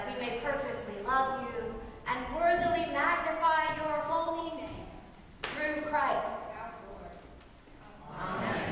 that we may perfectly love you and worthily magnify your holy name. Through Christ our Lord. Amen.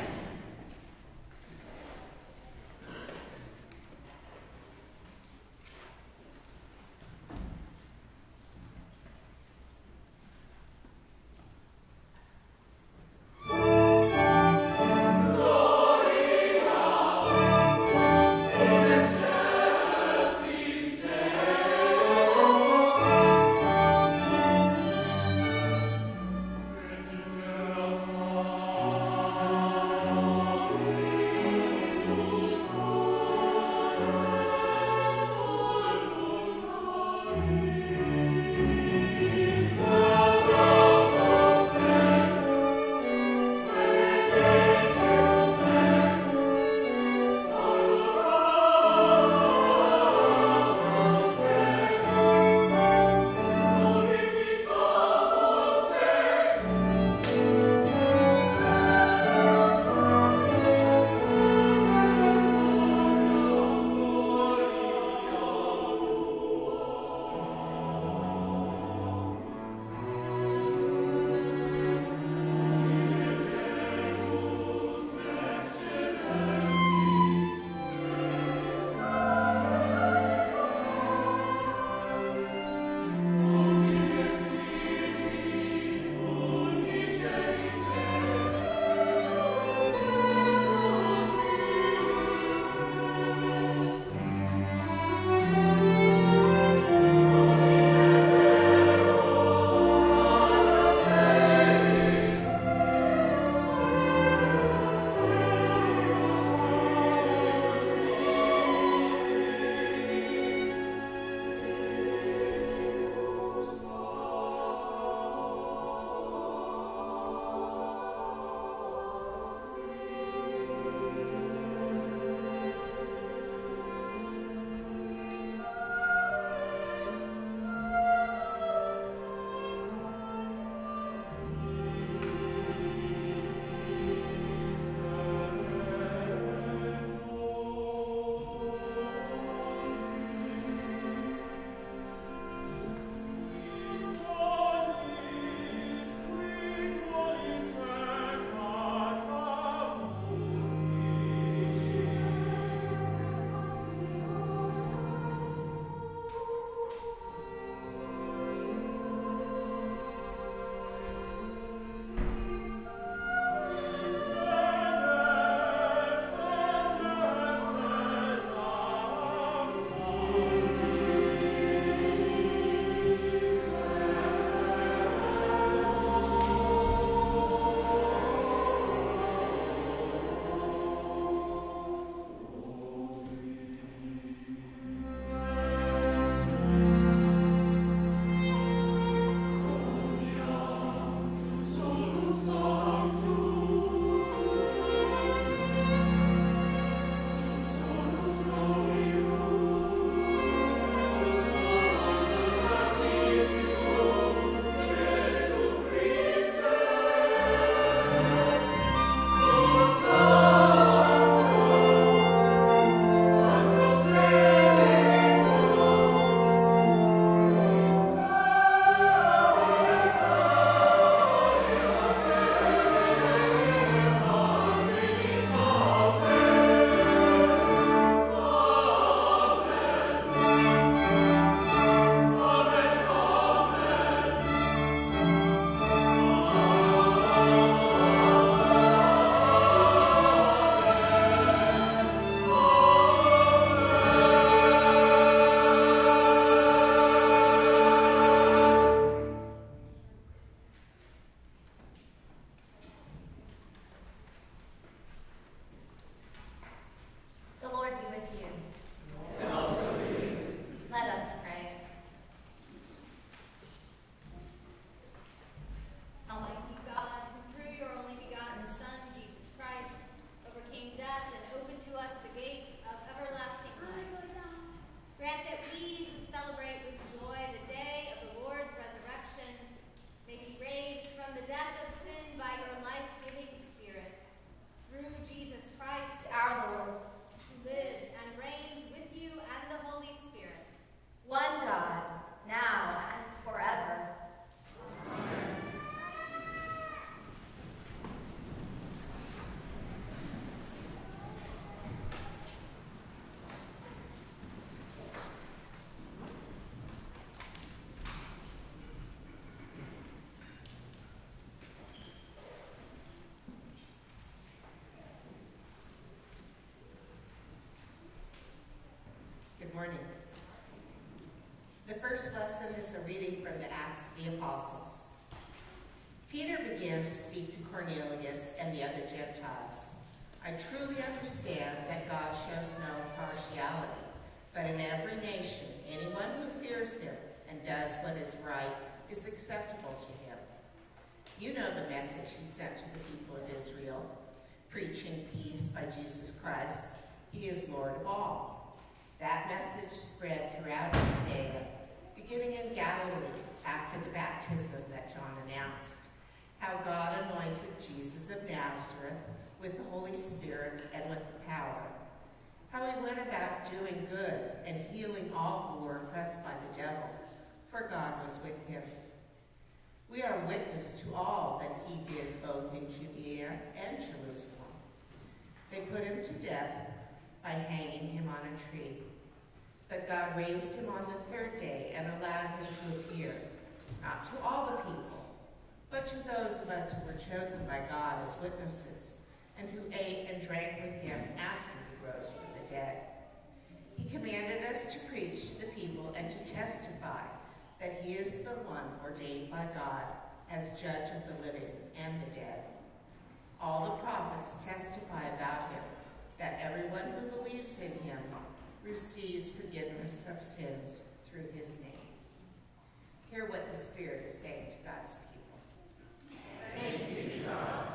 Thank you. Good morning. The first lesson is a reading from the Acts of the Apostles. Peter began to speak to Cornelius and the other Gentiles. I truly understand that God shows no partiality, but in every nation, anyone who fears him and does what is right is acceptable to him. You know the message he sent to the people of Israel, preaching peace by Jesus Christ. He is Lord of all. That message spread throughout Judea, beginning in Galilee after the baptism that John announced, how God anointed Jesus of Nazareth with the Holy Spirit and with the power, how he went about doing good and healing all who were oppressed by the devil, for God was with him. We are witness to all that he did both in Judea and Jerusalem. They put him to death by hanging him on a tree. But God raised him on the third day and allowed him to appear, not to all the people, but to those of us who were chosen by God as witnesses, and who ate and drank with him after he rose from the dead. He commanded us to preach to the people and to testify that he is the one ordained by God as judge of the living and the dead. All the prophets testify about him, that everyone who believes in him receives forgiveness of sins through his name. Hear what the Spirit is saying to God's people. Thanks be to God.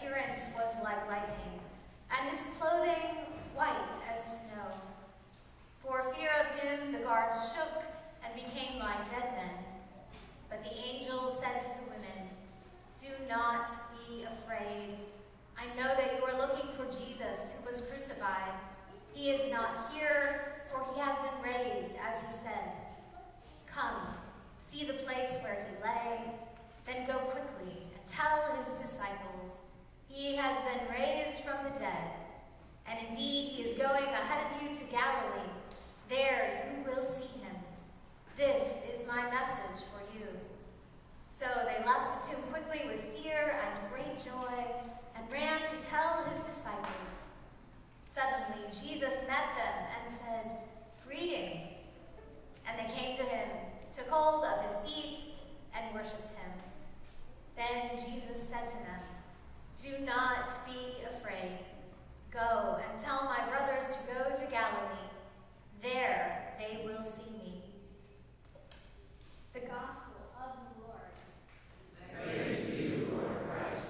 appearance was like lightning, and his clothing white as snow. For fear of him, the guards shook and became like dead men. But the angel said to the women, "Do not be afraid. I know that you are looking for Jesus who was crucified. He is not here, for he has been raised, as he said. Come, see the place where he lay, then go quickly and tell his disciples, he has been raised from the dead. And indeed, he is going ahead of you to Galilee. There you will see him. This is my message for you." So they left the tomb quickly with fear and great joy and ran to tell his disciples. Suddenly Jesus met them and said, "Greetings." And they came to him, took hold of his feet, and worshipped him. Then Jesus said to them, "Do not be afraid. Go and tell my brothers to go to Galilee. There they will see me." The Gospel of the Lord. Praise to you, Lord Christ.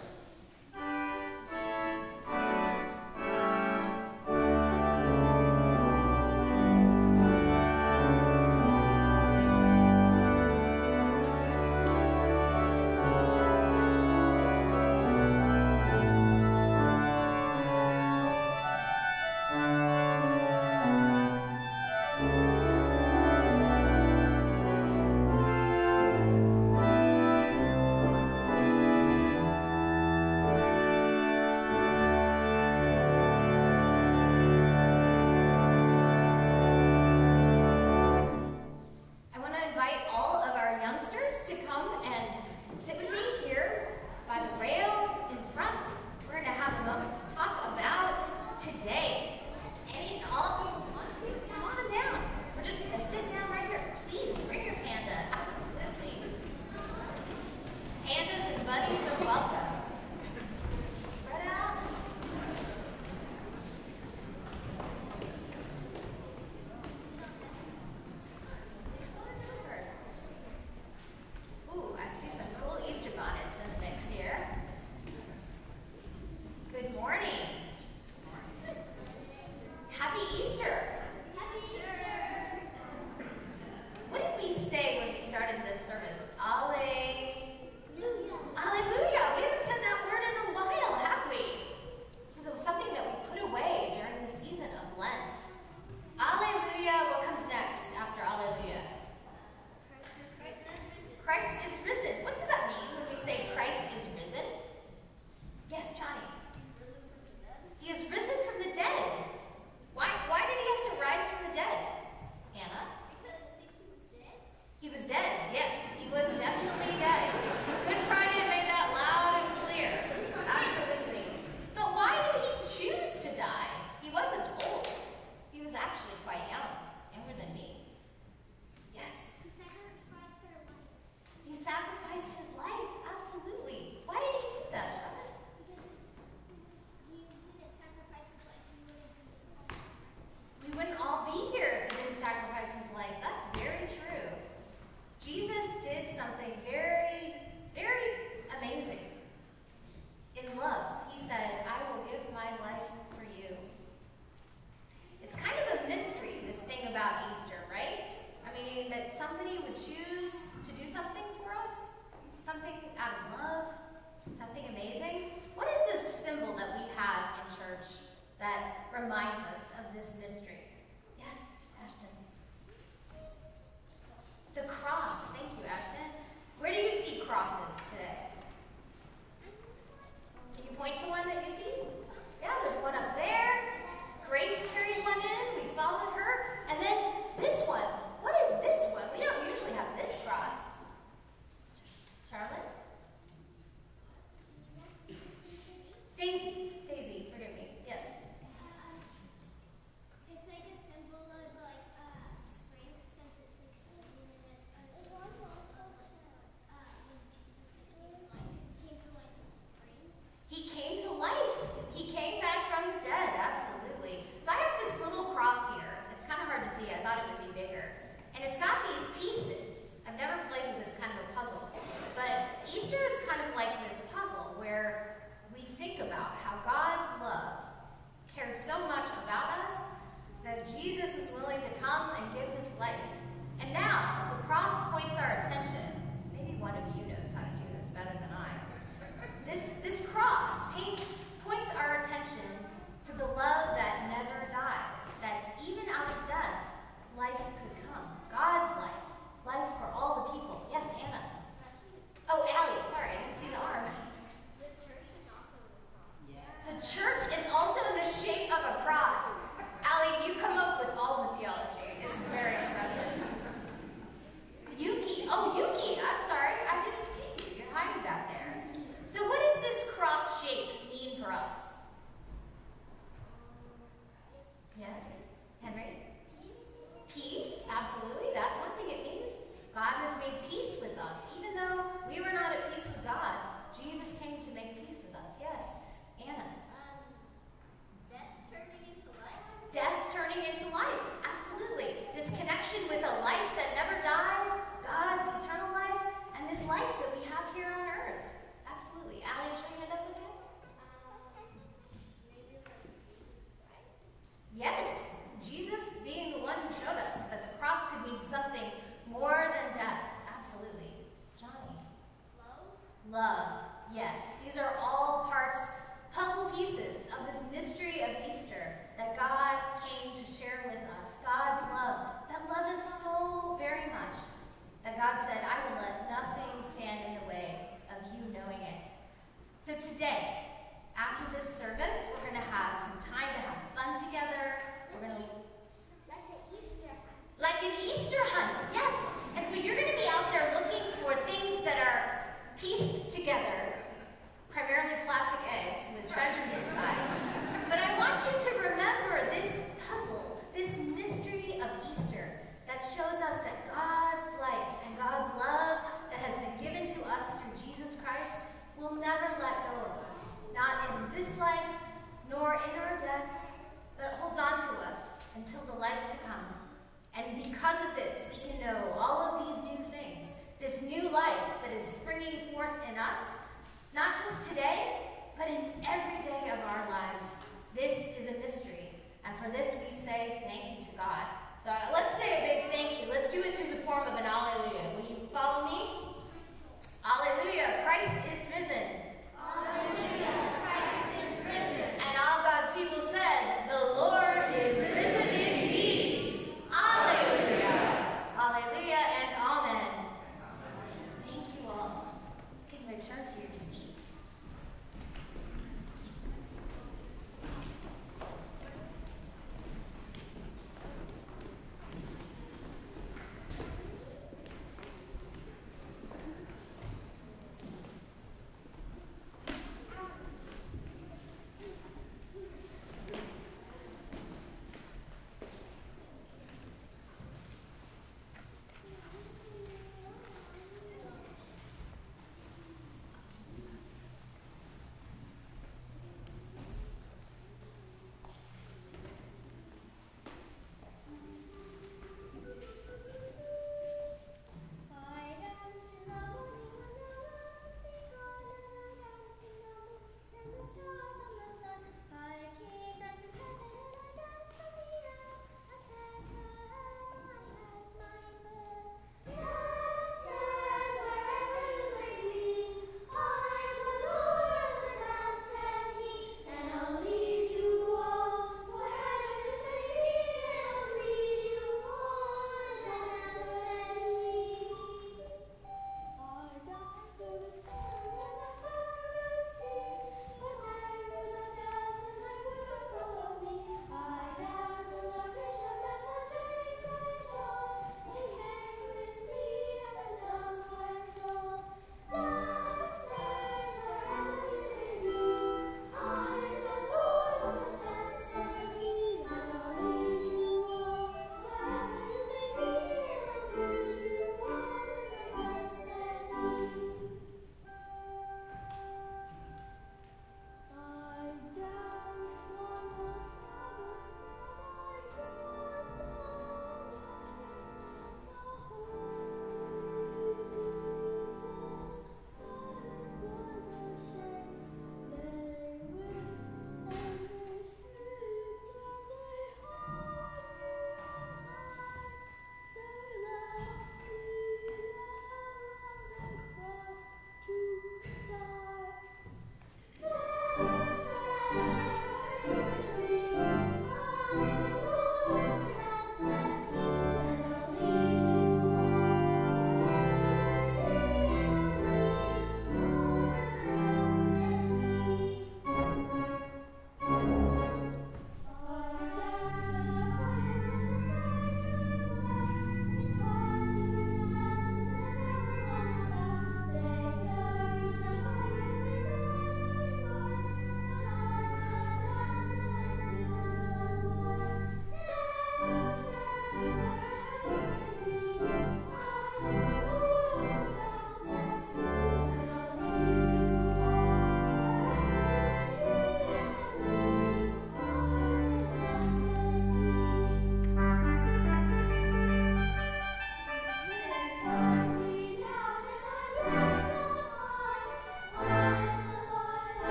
because of this, we can know all of these new things, this new life that is springing forth in us, not just today, but in every day of our lives. This is a mystery, and for this we say thank you to God. So let's say a big thank you. Let's do it through the form of an alleluia. Will you follow me? Alleluia, Christ is risen. Alleluia, Christ is risen. And all God's people said, the Lord is risen indeed. Alleluia. Alleluia and amen. Thank you all. You can return to your seats.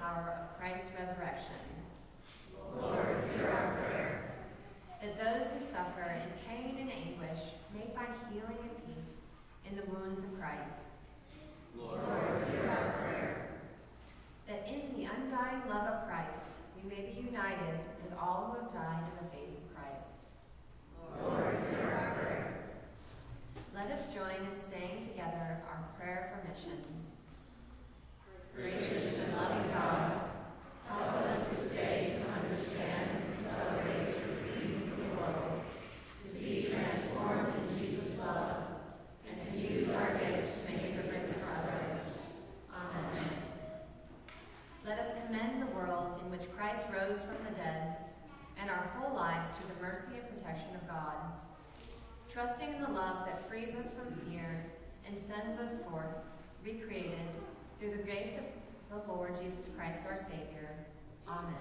power of Christ's resurrection. Lord, hear our prayer. That those who suffer in pain and anguish may find healing and peace in the wounds of Christ. Lord, hear our prayer. That in the undying love of Christ we may be united with all who have died in the faith of Christ. Lord, hear our prayer. Let us join in saying together our prayer for mission. Gracious and loving God, help us this day to understand and celebrate your dream for the world, to be transformed in Jesus' love, and to use our gifts to make a difference for others. Amen. Let us commend the world in which Christ rose from the dead, and our whole lives to the mercy and protection of God, trusting in the love that frees us from fear and sends us forth, recreated, through the grace of the Lord Jesus Christ our Savior. Amen.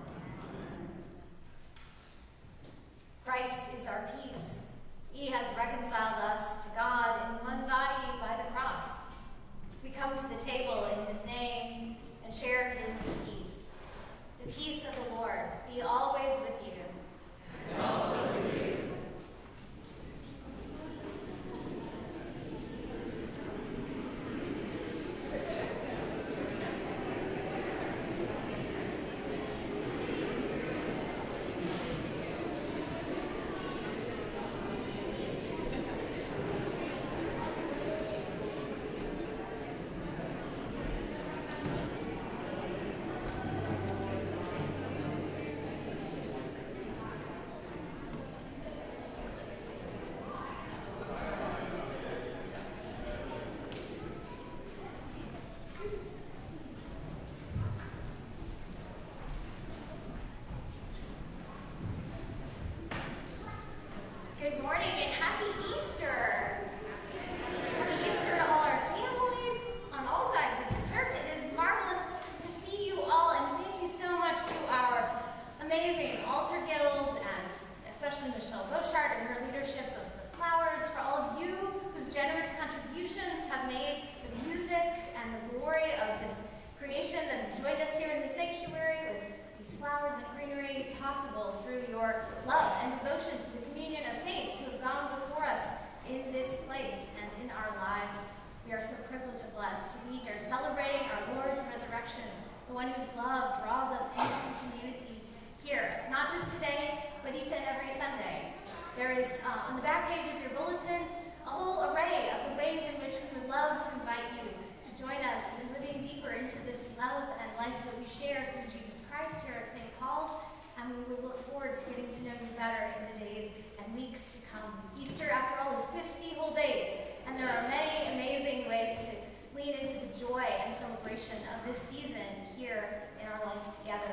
Christ is our peace. He has reconciled us to God in one body by the cross. We come to the table in his name and share his peace. The peace of the Lord be always with you. And also with you. Good morning and happy Easter! Happy Easter to all our families on all sides of the church. It is marvelous to see you all, and thank you so much to our amazing altar guild, and especially Michelle Bochard and her leadership of the flowers, for all of you whose generous contributions have made the music and the glory of this creation that has joined us here in the sanctuary with these flowers and greenery possible through your love and devotion to the communion of saints who have gone before us in this place and in our lives. We are so privileged and blessed to be here celebrating our Lord's resurrection, the one whose love draws us into community here, not just today, but each and every Sunday. There is, on the back page of your bulletin, a whole array of the ways in which we would love to invite you to join us in living deeper into this love and life that we share through Jesus Christ here at St. Paul's, and we will look forward to getting to know you better in the days and weeks to come. Easter, after all, is 50 whole days, and there are many amazing ways to lean into the joy and celebration of this season here in our life together.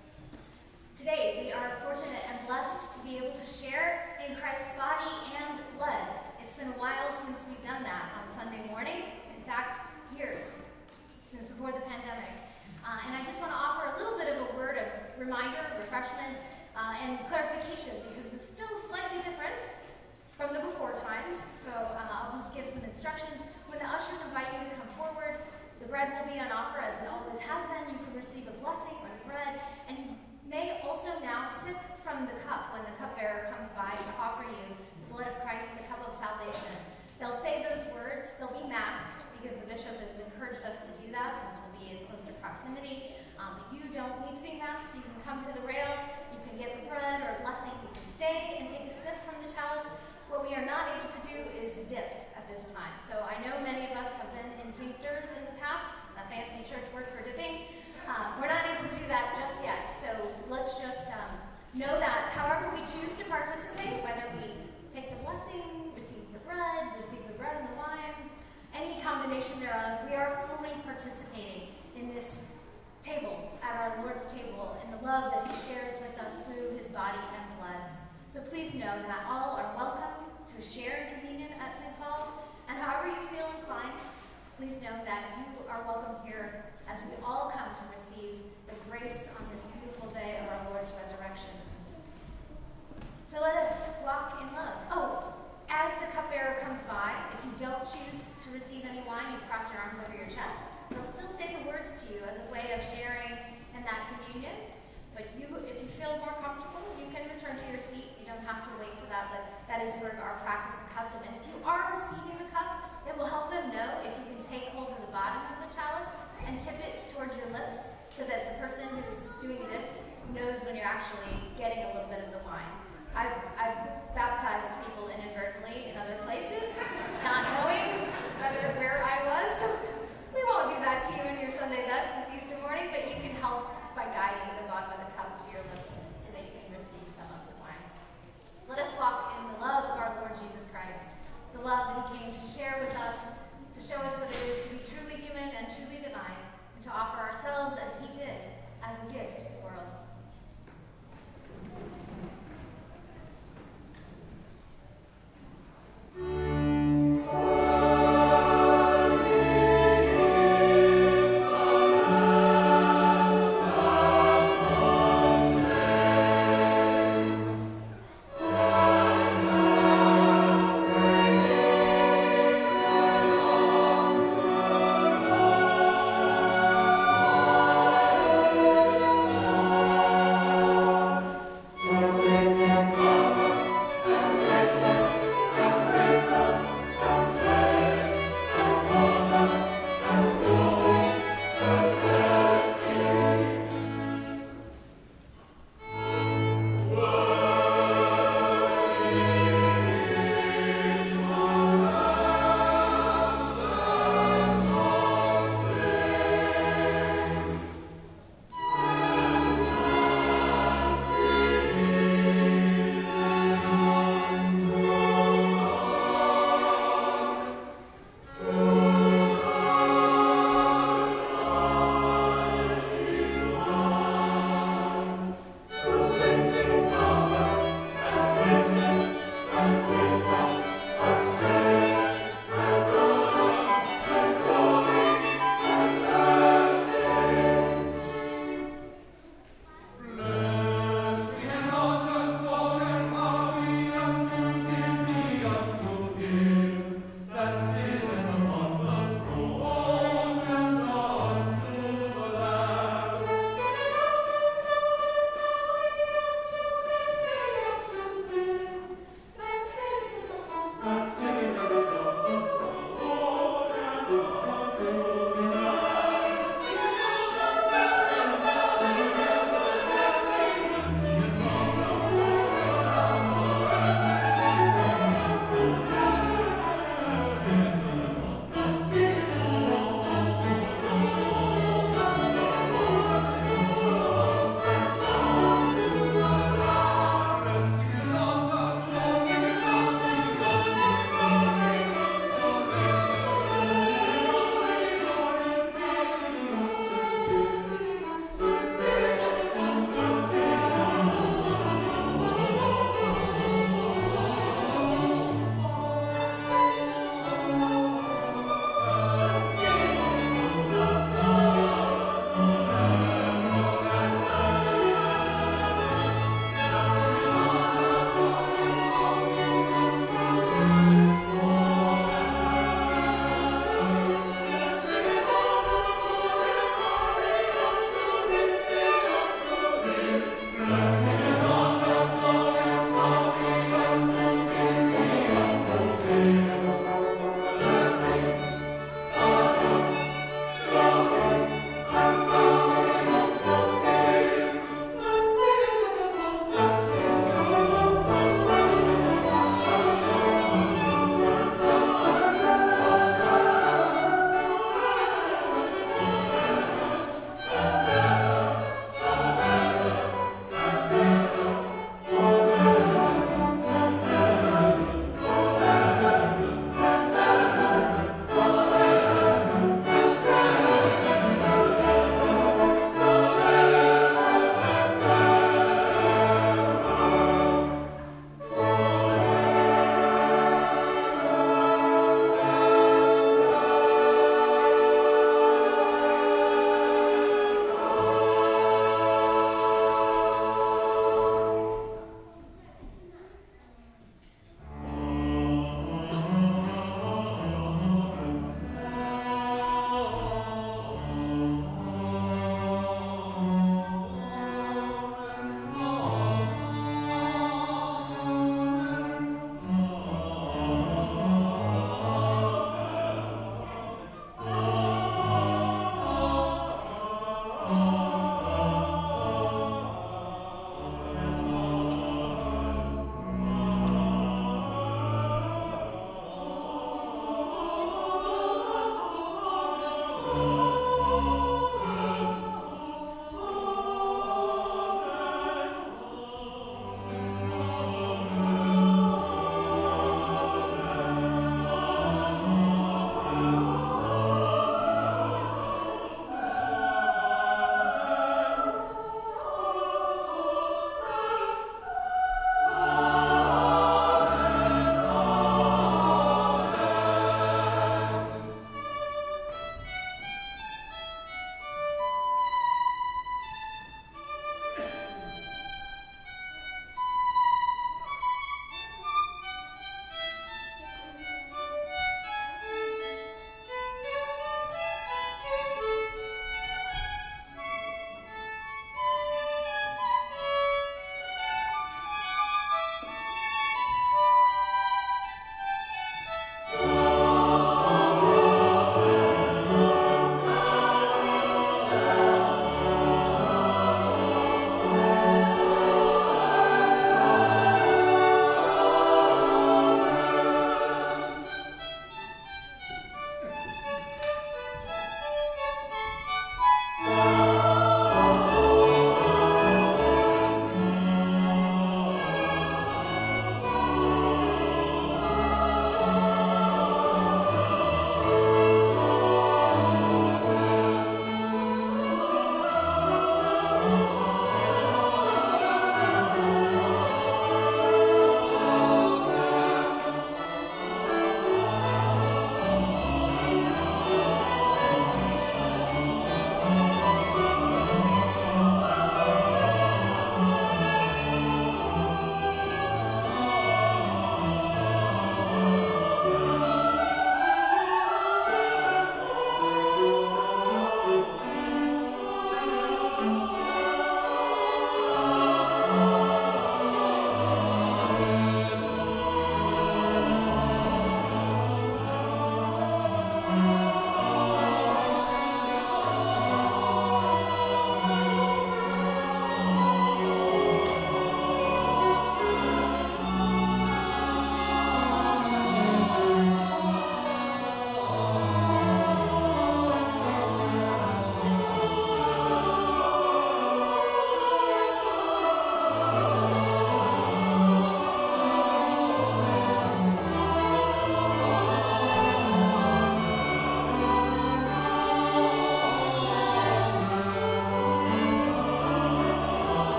Today, we are fortunate and blessed to be able to share in Christ's body and blood. It's been a while since we've done that on Sunday morning. In fact, years, since before the pandemic. And I just want to offer a little bit of a word of reminder, refreshment, and clarification, because it's still slightly different from the before times. So I'll just give some instructions. When the ushers invite you to come forward, the bread will be on offer as it always has been. You can receive a blessing or the bread, and you may also now sip from the cup when the cupbearer comes by to offer you the blood of Christ, the cup of salvation. They'll say those words. They'll be masked because the bishop has encouraged us to do that since we'll be in closer proximity. But you don't need to be masked. You can come to the rail. You can get the bread or blessing. You can stay and take a sip from the chalice. What we are not able to do is dip at this time. So I know many of us have been in tinctures in the past, fancy church it towards your lips so that the person who's doing this knows when you're actually getting a little bit of the wine. I've baptized people inadvertently in other places, not knowing where I was. So we won't do that to you in your Sunday best this Easter morning, but you can help by guiding the bottom of the cup to your lips so that you can receive some of the wine. Let us walk in the love of our Lord Jesus Christ, the love that he came to share with us, to show us what it is to be truly human and truly divine, and to offer ourselves as he did, as a gift to the world.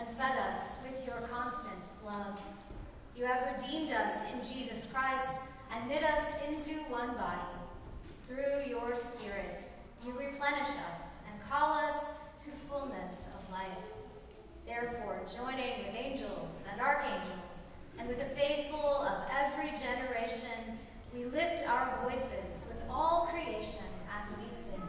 and fed us with your constant love. You have redeemed us in Jesus Christ and knit us into one body. Through your Spirit, you replenish us and call us to fullness of life. Therefore, joining with angels and archangels, and with the faithful of every generation, we lift our voices with all creation as we sing.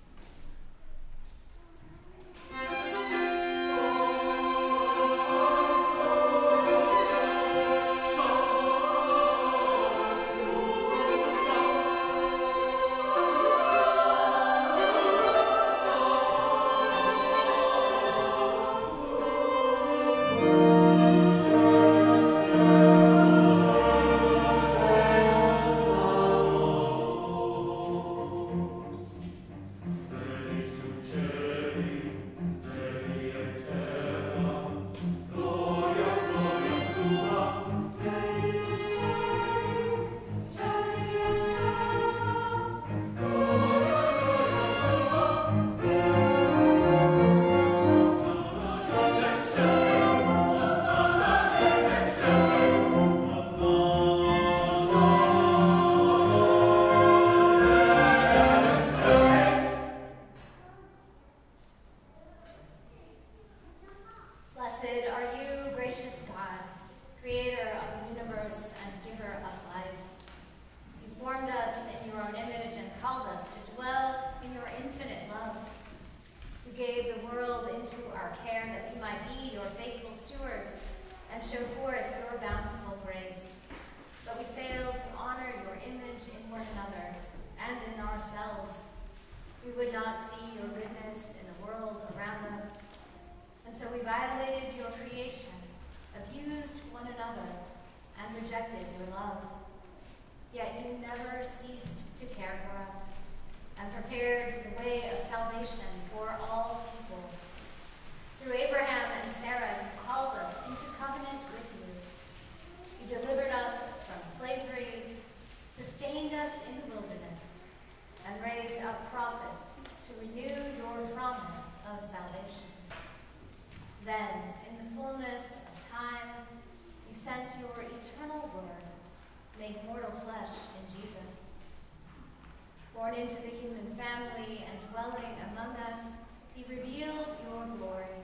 Born into the human family and dwelling among us, he revealed your glory.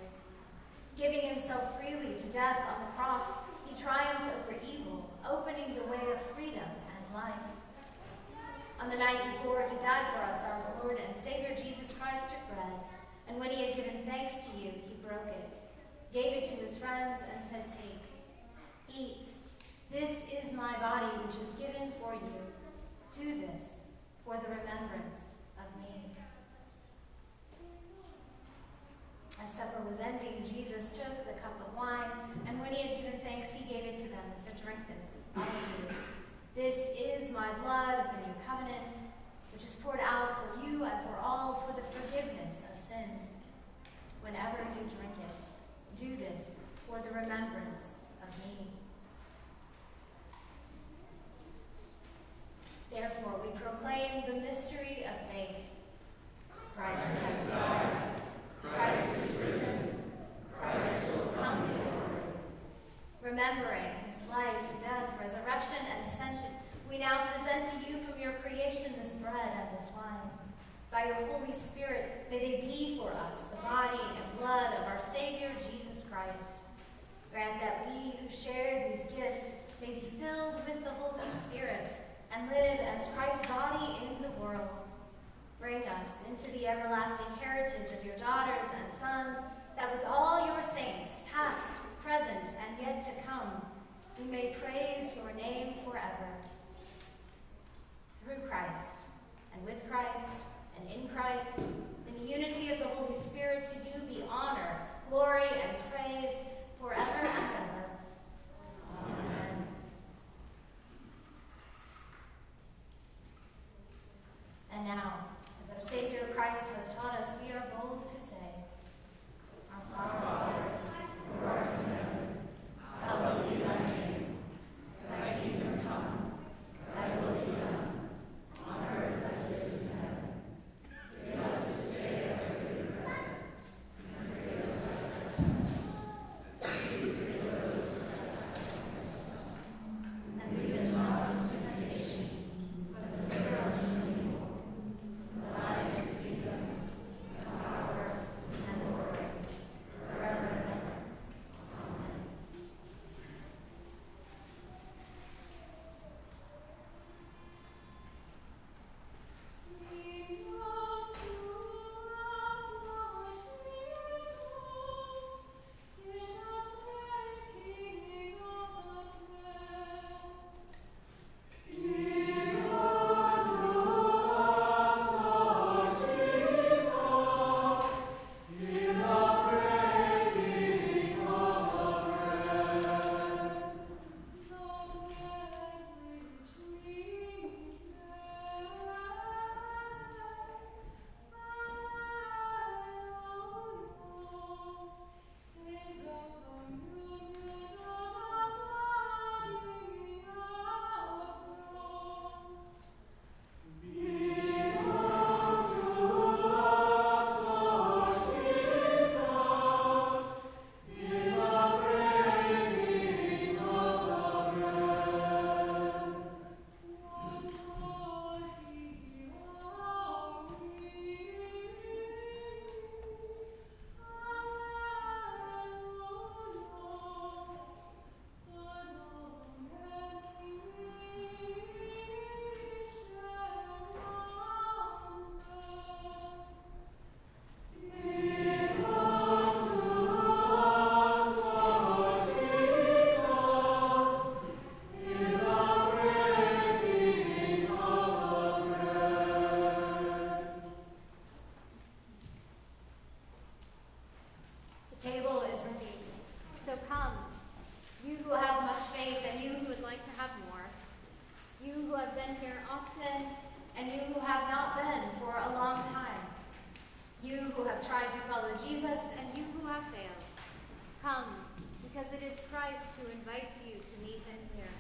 Giving himself freely to death on the cross, he triumphed over evil, opening the way of freedom and life. On the night before he died for us, our Lord and Savior Jesus Christ took bread, and when he had given thanks to you, he broke it, gave it to his friends, and said, "Take, eat. This is my body, which is given for you. Do this for the remembrance of me." As supper was ending, Jesus took the cup of wine, and when he had given thanks, he gave it to them and said, "Drink this, all of you. This is my blood of the new covenant, which is poured out for you and for all for the forgiveness of sins. Whenever you drink it, do this for the remembrance of me." Therefore, we proclaim the mystery of faith. Christ has died. Christ is risen. Christ will come in glory. Remembering his life, death, resurrection, and ascension, we now present to you from your creation this bread and this wine. By your Holy Spirit, may they be for us the body and blood of our Savior, Jesus Christ. Grant that we who share these gifts may be filled with the Holy Spirit and live as Christ's body in the world. Bring us into the everlasting heritage of your daughters and sons, that with all your saints, past, present, and yet to come, we may praise your name forever. Through Christ, and with Christ, and in Christ, in the unity of the Holy Spirit, to you be honor, glory, and praise forever and ever. Amen. And now, as our Savior Christ has taught us, we are bold to say, Our Father, who art in heaven, hallowed be thy name. Thy kingdom come, thy will be done, on earth as it is in heaven. Give us this day our daily bread, The table is ready. So come, You who have much faith, and you you who would like to have more, you who have been here often, and you who have not been for a long time. You who have tried to follow Jesus, and you who have failed. Come, because it is Christ who invites you to meet him here.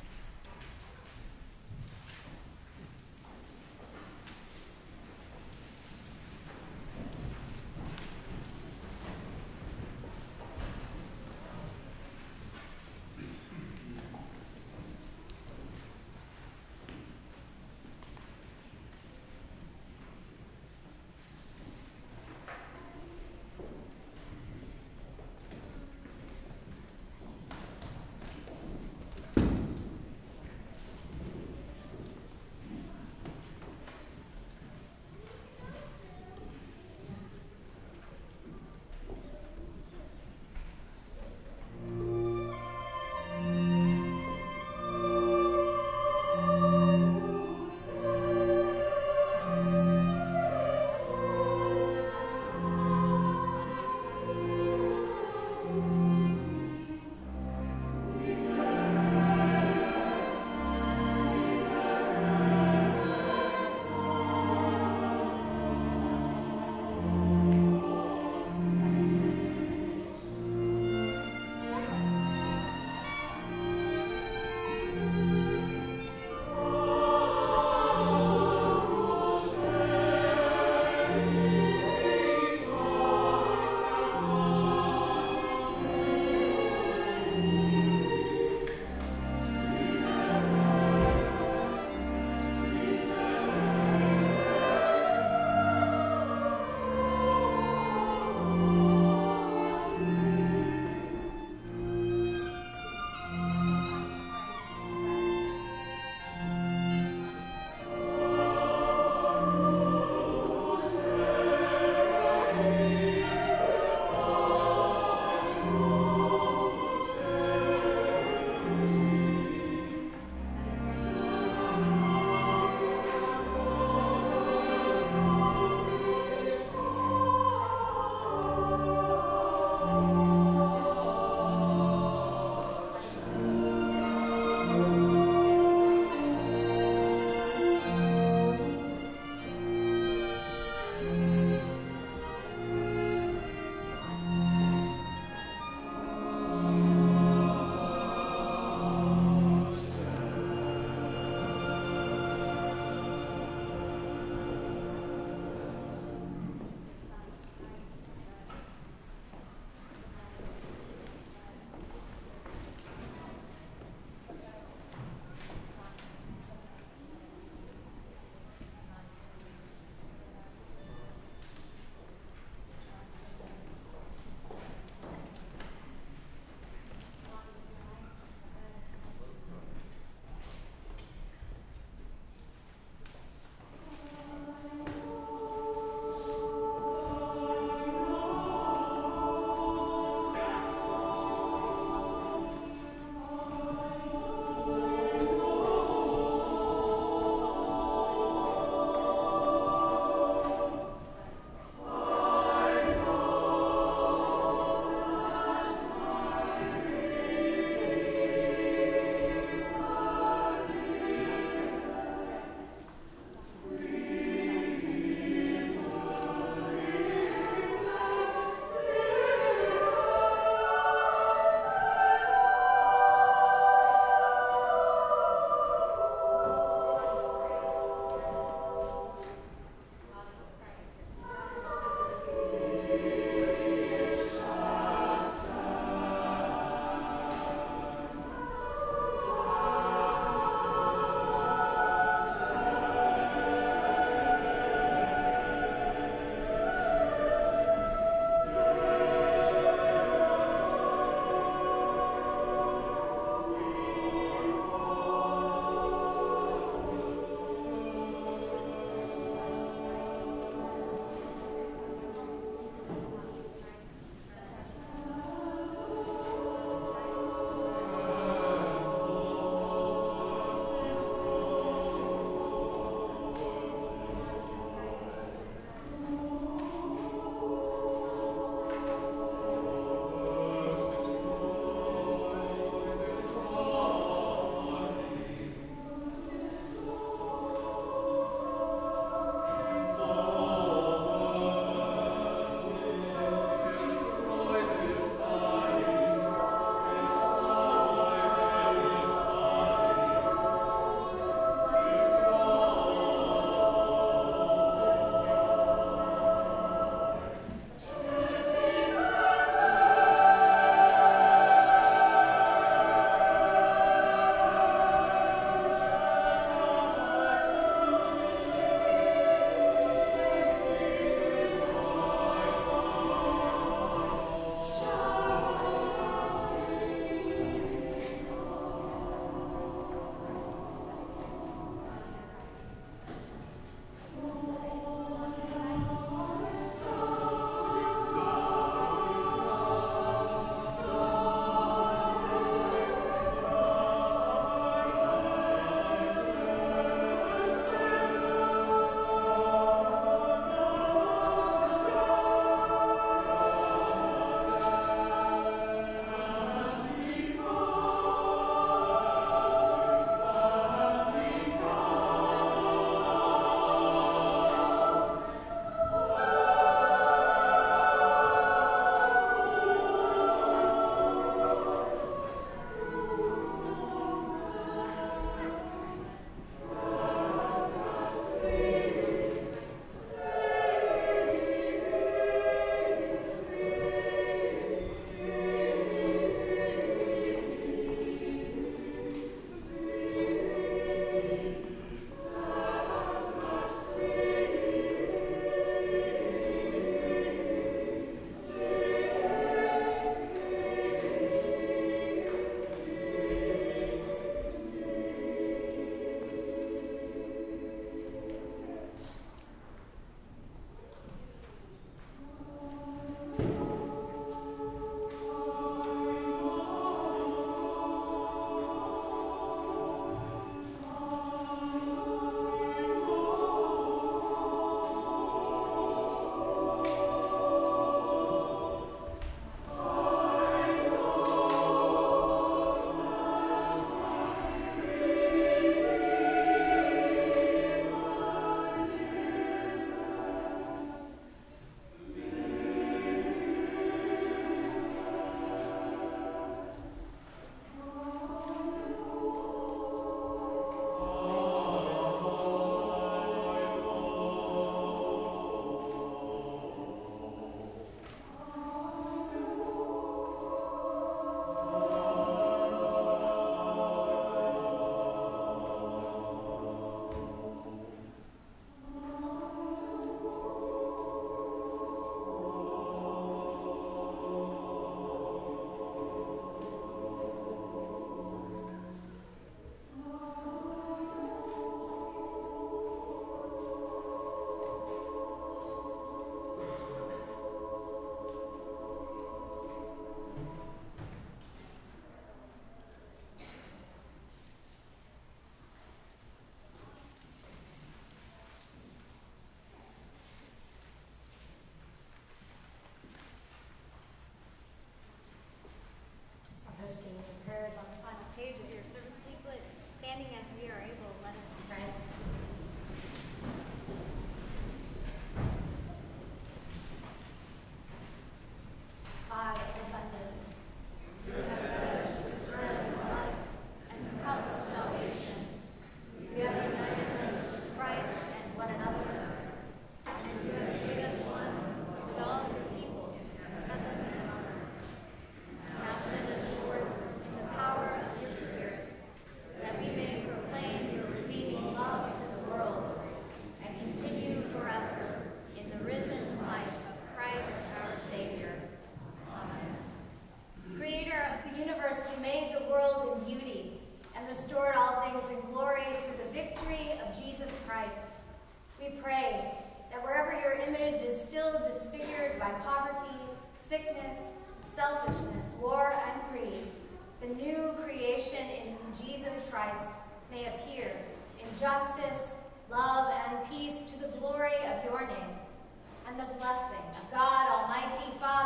sickness, selfishness, war, and greed, the new creation in Jesus Christ may appear in justice, love, and peace to the glory of your name, and the blessing of God Almighty Father,